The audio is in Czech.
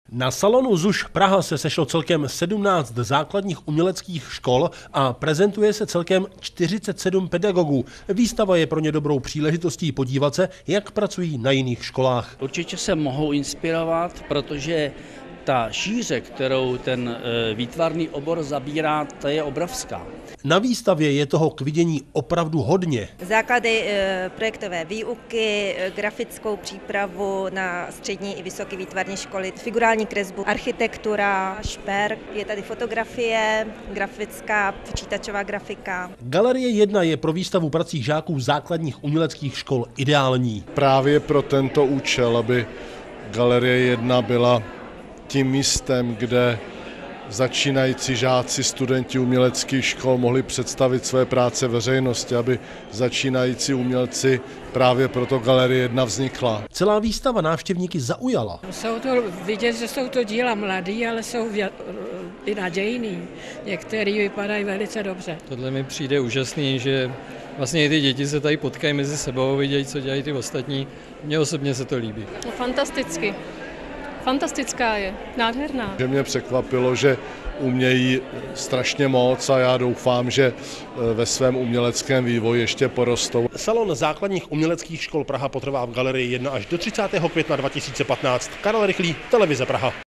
Na salonu ZUŠ Praha se sešlo celkem 17 základních uměleckých škol a prezentuje se celkem 47 pedagogů. Výstava je pro ně dobrou příležitostí podívat se, jak pracují na jiných školách. Určitě se mohou inspirovat, protože ta šíře, kterou ten výtvarný obor zabírá, ta je obrovská. Na výstavě je toho k vidění opravdu hodně. Základy projektové výuky, grafickou přípravu na střední i vysoké výtvarné školy, figurální kresbu, architektura, šperk, je tady fotografie, grafická, počítačová grafika. Galerie 1 je pro výstavu prací žáků základních uměleckých škol ideální. Právě pro tento účel, aby Galerie 1 byla tím místem, kde začínající žáci, studenti uměleckých škol mohli představit své práce veřejnosti, aby začínající umělci právě proto Galerie 1 vznikla. Celá výstava návštěvníky zaujala. Jsou to vidět, že jsou to díla mladý, ale jsou i nadějný. Některý vypadají velice dobře. Tohle mi přijde úžasný, že vlastně i ty děti se tady potkají mezi sebou, vidějí, co dělají ty ostatní. Mně osobně se to líbí. Fantasticky. Fantastická je, nádherná. Že mě překvapilo, že umějí strašně moc a já doufám, že ve svém uměleckém vývoji ještě porostou. Salon základních uměleckých škol Praha potrvá v Galerii 1 až do 30. května 2015. Karel Rychlý, Televize Praha.